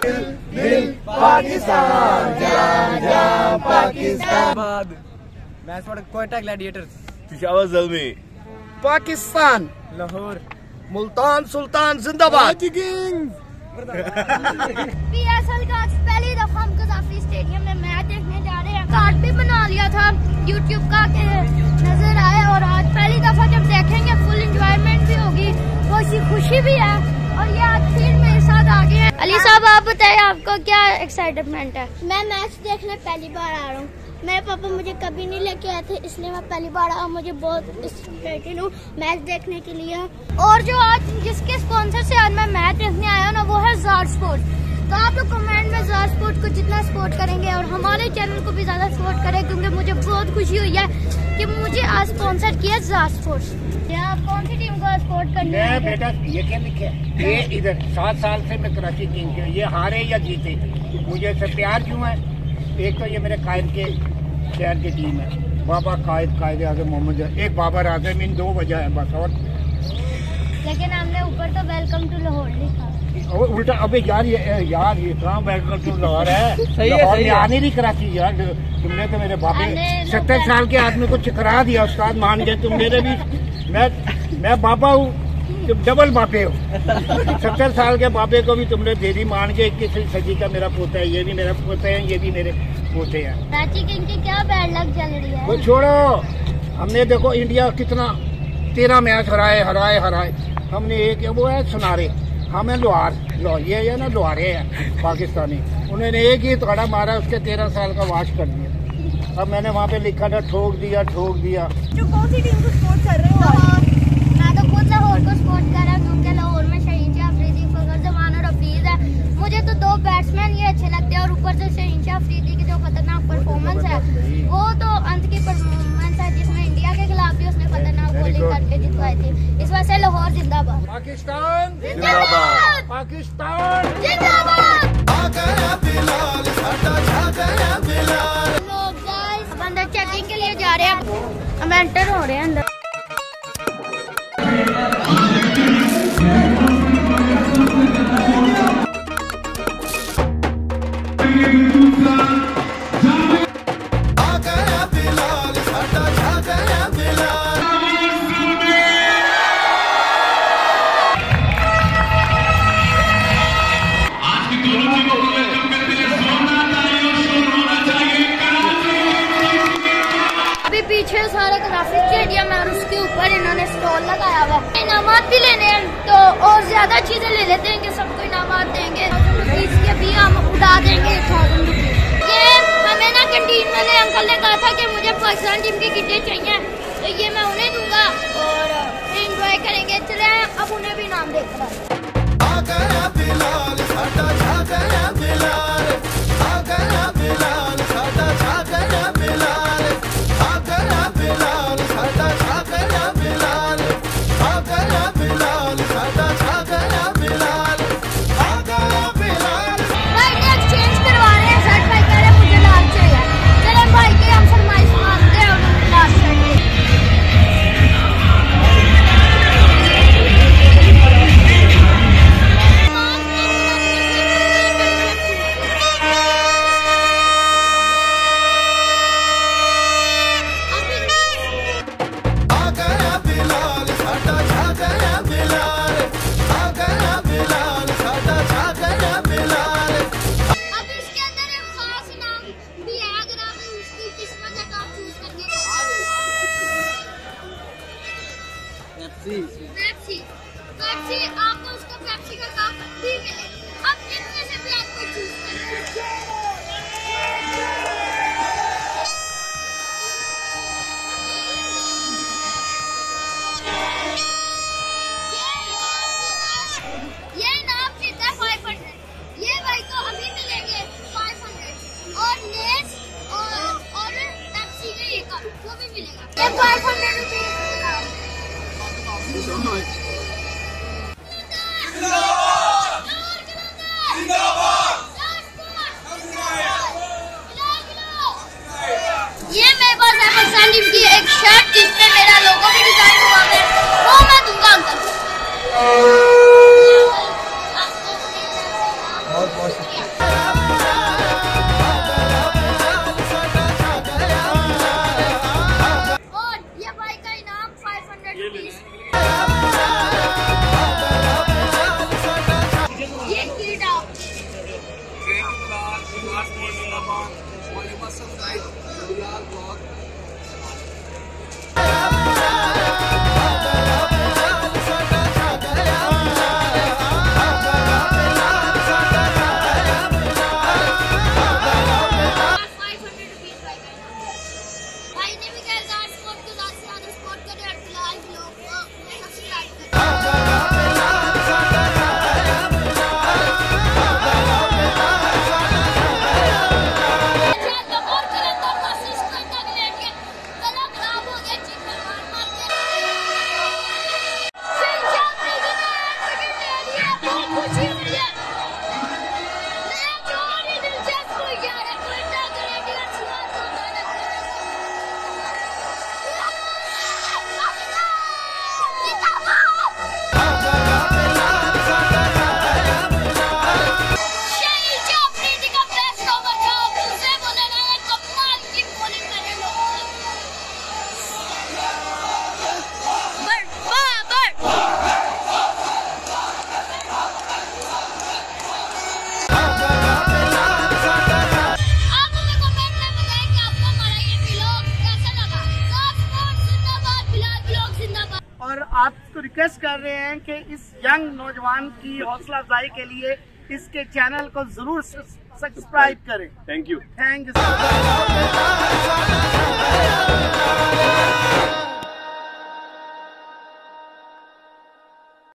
Pakistan Pakistan. Quetta Gladiators, Peshawar Zalmi, Pakistan, Lahore, Multan Sultan जिंदाबाद। PSL का पहली दफा हम कज़ाफ़ी स्टेडियम में मैच देखने जा रहे हैं। कार्ड भी बना लिया था YouTube का के नजर आए, और आज पहली दफा जब देखेंगे फुल एंजॉयमेंट भी होगी, खुशी भी है। और ये आज फिर मेरे साथ आ गए हैं। अली साहब, आप बताएं आपको क्या एक्साइटमेंट है? मैं मैच देखने पहली बार आ रहा हूँ। मेरे पापा मुझे कभी नहीं लेके आए थे, इसलिए मैं पहली बार आया। मुझे बहुत एक्साइटेड हूँ मैच देखने के लिए। और जो आज जिसके स्पॉन्सर से आज मैं मैच देखने आया हूँ ना, वो है ज़ार स्पोर्ट। तो आप लोग कमेंट में ज़ार स्पोर्ट को जितना सपोर्ट करेंगे और हमारे चैनल को भी ज्यादा सपोर्ट करें, क्योंकि मुझे बहुत खुशी हुई है कि मुझे आज स्पॉन्सर किया ज़ार स्पोर्ट। आप कौन सी टीम को सपोर्ट करने हैं? बेटा ये क्या लिखे, ये इधर 7 साल से मैं कराची टीम के, ये हारे या जीते मुझे इससे प्यार क्यों है? एक तो ये मेरे कायद के शहर की टीम है, बाबा कायद आज़म मोहम्मद, एक बाबर आज़म, इन 2 वजह है बस। और लेकिन हमने ऊपर तो वेलकम टू लाहौर लिखा, उल्टा। अबे यार ये कहाँ वेलकम टू लाहौर है? लाहौर में आने नहीं कराची यार। तुमने तो मेरे बाबे 70 साल के आदमी को चकरा दिया, उस्ताद मान गए तुम मेरे भी। मैं बाबा हूँ, तुम डबल बापे हो। 70 साल के बापे को भी तुमने देरी मान के 21वीं सदी का मेरा पोता है, ये भी मेरा पोता है, ये भी मेरे पोते हैं। कराची किंग की क्या बैड लक चल रही है? वो छोड़ो, हमने देखो इंडिया कितना 13 मैच हराए। हमने एक वो है सुनारे, हमें लोहार ये है ना, लोहारे हैं पाकिस्तानी। उन्होंने एक ही तगड़ा मारा, उसके 13 साल का वाश कर दिया। अब मैंने वहाँ पे लिखा था ठोक दिया। जो कौन सी टीम को सपोर्ट कर रहे हो? मैं तो खुद लाहौर को सपोर्ट कर रहा हूँ, क्योंकि लाहौर में शहीन शाह अफरीदी, फखर जमान और हफीज है। मुझे तो 2 बैट्समैन ये अच्छे लगते हैं, और ऊपर से शहीन शाह अफरीदी की जो खतरनाक परफॉर्मेंस है, वो तो अंत की परफॉर्मेंस है, जिसमें इंडिया के खिलाफ भी उसने खतरनाक बॉलिंग करके जितवाई थी। इस वजह से लाहौर जिंदाबाद, पाकिस्तान जिंदाबाद, पाकिस्तान जिंदाबाद। अंदर चेकिंग के लिए जा रहे हैं, हम एंटर हो रहे हैं अंदर। पीछे सारा कज़ाफ़ी स्टेडियम है, और उसके ऊपर इन्होंने स्टॉल लगाया हुआ है। इनामात भी लेने हैं तो और ज्यादा चीजें ले लेते हैं कि सबको इनामात देंगे। इसके भी हम उड़ा देंगे 1000 रुपीज। ये हमें ना कैंटीन वाले अंकल ने कहा था कि मुझे पाकिस्तान टीम की किटें चाहिए, तो ये मैं उन्हें दूंगा और एंजॉय करेंगे। चले अब उन्हें भी इनाम देकर पेप्सी आपको उसको पेप्सी का कप भी मिलेगा। अब इनमें से भी आपको चूज करना ये नाम जीता है 500। ये भाई को अभी मिलेंगे 500 और लेस और पेप्सी का ये कप वो भी मिलेगा। ये 500 रुपीज ये मेरे पास है पाकिस्तान टीम की एक शर्ट जिसपे मेरा लोगो भी डिजाइन हुआ है, वो मैं दूंगा अंकल। रुपीज। ये कीड़ा और आपको रिक्वेस्ट कर रहे हैं कि इस यंग नौजवान की हौसला अफजाई के लिए इसके चैनल को जरूर सब्सक्राइब करें। Thank you. Thank you.